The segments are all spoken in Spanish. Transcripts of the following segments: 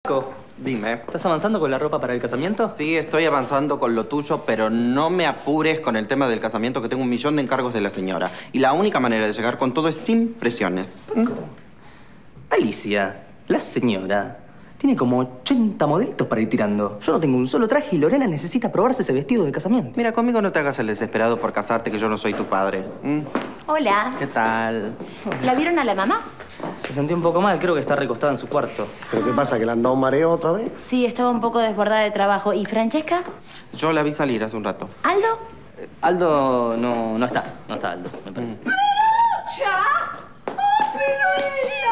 Paco, dime. ¿estás avanzando con la ropa para el casamiento? Sí, estoy avanzando con lo tuyo, pero no me apures con el tema del casamiento, que tengo 1.000.000 de encargos de la señora. Y la única manera de llegar con todo es sin presiones. Paco. Alicia, la señora, tiene como 80 modelitos para ir tirando. Yo no tengo un solo traje y Lorena necesita probarse ese vestido de casamiento. Mira, conmigo no te hagas el desesperado por casarte, que yo no soy tu padre. Hola. ¿Qué tal? ¿La vieron a la mamá? Se sentía un poco mal, creo que está recostada en su cuarto. ¿Pero qué pasa, que le han dado un mareo otra vez? Sí, estaba un poco desbordada de trabajo. ¿Y Francesca? Yo la vi salir hace un rato. ¿Aldo? Aldo no está. No está Aldo, me parece. ¡Ya! ¡Oh, Peruccia!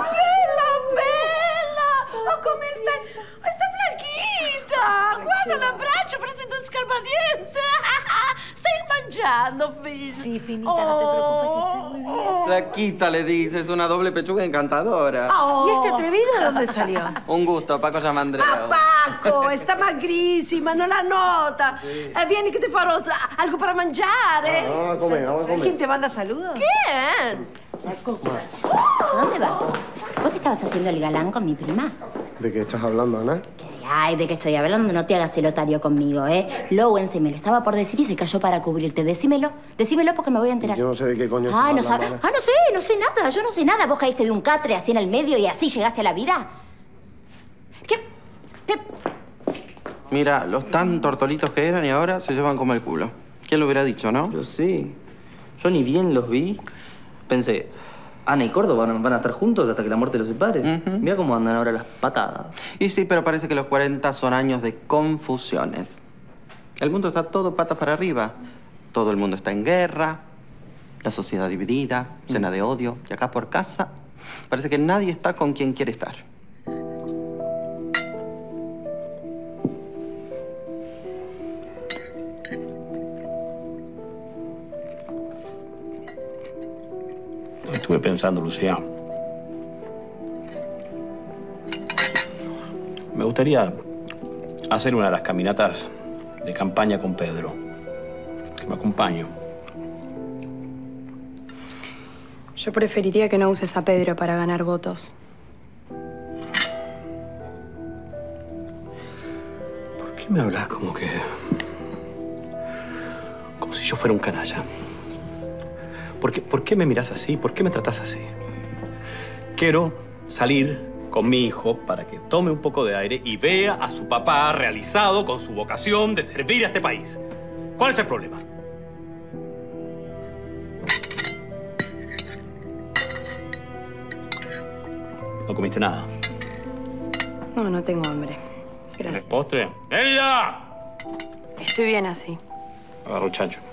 Bella! ¡Oh, come stai? Sta flaquita! Guarda l'abbraccio, parece un scarpadiente! Stai mangiando, figlia? Sí, finita, no te preocupes, que estoy muy bien. Flaquita, le dices, una doble pechuga encantadora. Oh. ¿Y este atrevido de dónde salió? Un gusto, Paco Giamandreu. Ah, Paco, sta magrissima, non la nota. Vieni che ti farò algo para mangiare. Vamos a comer, vamos a comer. ¿Quién te manda saludos? ¿Quién? ¿A dónde vas vos? ¿Vos te estabas haciendo el galán con mi prima? ¿De qué estás hablando, Ana? Ay, ¿de qué estoy hablando? No te hagas el otario conmigo, ¿eh? Lowense me lo estaba por decir y se cayó para cubrirte. Decímelo porque me voy a enterar. Yo no sé de qué coño estás Ah, no hablando, sabes. Ana. Ah, no sé nada. Yo no sé nada. ¿Vos caíste de un catre así en el medio y así llegaste a la vida? ¿Qué? Mira, los tan tortolitos que eran y ahora se llevan como el culo. ¿Quién lo hubiera dicho, no? Yo sí. Yo ni bien los vi. Pensé, Ana y Córdoba van a estar juntos hasta que la muerte los separe. Mira cómo andan ahora las patadas. Y sí, pero parece que los 40 son años de confusiones. El mundo está todo patas para arriba. Todo el mundo está en guerra, la sociedad dividida, llena de odio. Y acá por casa parece que nadie está con quien quiere estar. Estuve pensando, Lucía. Me gustaría hacer una de las caminatas de campaña con Pedro. Que me acompañe. Yo preferiría que no uses a Pedro para ganar votos. ¿Por qué me hablas como que... como si yo fuera un canalla? ¿Por qué me miras así? ¿Por qué me tratas así? Quiero salir con mi hijo para que tome un poco de aire y vea a su papá realizado con su vocación de servir a este país. ¿Cuál es el problema? ¿No comiste nada? No tengo hambre. Gracias. ¿El postre? ¡Elida! Estoy bien así. Agarro el chancho.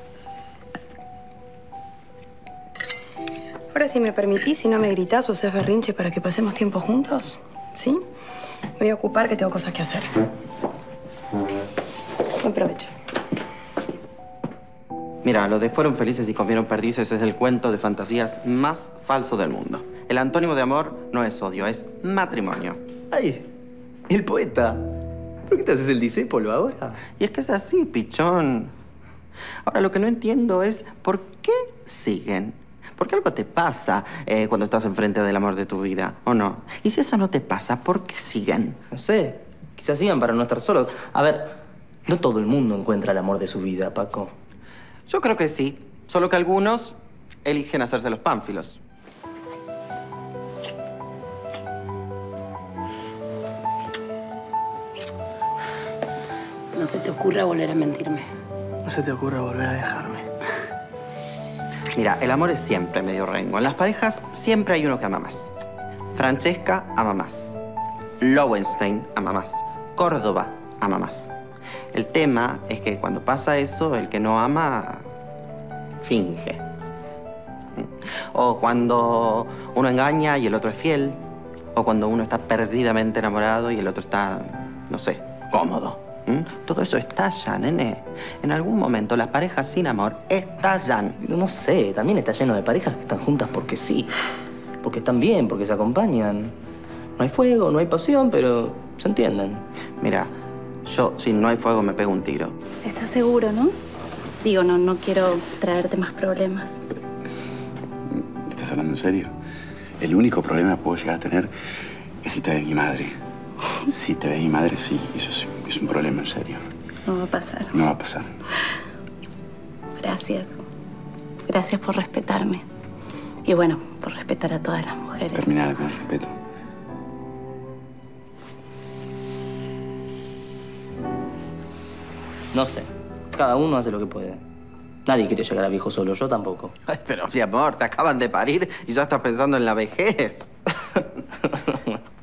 Ahora, si me permitís, si no me gritás o haces berrinche para que pasemos tiempo juntos, ¿sí? Me voy a ocupar que tengo cosas que hacer. Buen provecho. Mira, lo de fueron felices y comieron perdices es el cuento de fantasías más falso del mundo. El antónimo de amor no es odio, es matrimonio. ¡Ay! El poeta. ¿Por qué te haces el discípulo ahora? Y es que es así, pichón. Ahora, lo que no entiendo es por qué siguen. Porque algo te pasa cuando estás enfrente del amor de tu vida, ¿o no? Y si eso no te pasa, ¿por qué siguen? No sé. Quizás sigan para no estar solos. A ver, no todo el mundo encuentra el amor de su vida, Paco. Yo creo que sí. Solo que algunos eligen hacerse los pánfilos. No se te ocurra volver a mentirme. No se te ocurra volver a dejarme. Mira, el amor es siempre medio rengo. En las parejas siempre hay uno que ama más. Francesca ama más. Lowenstein ama más. Córdoba ama más. El tema es que cuando pasa eso, el que no ama finge. O cuando uno engaña y el otro es fiel. O cuando uno está perdidamente enamorado y el otro está, no sé, cómodo. Todo eso estalla, nene. En algún momento las parejas sin amor estallan. Pero no sé, también está lleno de parejas que están juntas porque sí. Porque están bien, porque se acompañan. No hay fuego, no hay pasión, pero se entienden. Mira, yo si no hay fuego me pego un tiro. ¿Estás seguro, no? Digo, no quiero traerte más problemas. ¿Estás hablando en serio? El único problema que puedo llegar a tener es si está de mi madre. Si te ve mi madre, sí. Eso es un problema, en serio. No va a pasar. No va a pasar. Gracias. Gracias por respetarme. Y bueno, por respetar a todas las mujeres. Terminar con el respeto. No sé. Cada uno hace lo que puede. Nadie quiere llegar a viejo solo, yo tampoco. Ay, pero mi amor, te acaban de parir y ya estás pensando en la vejez.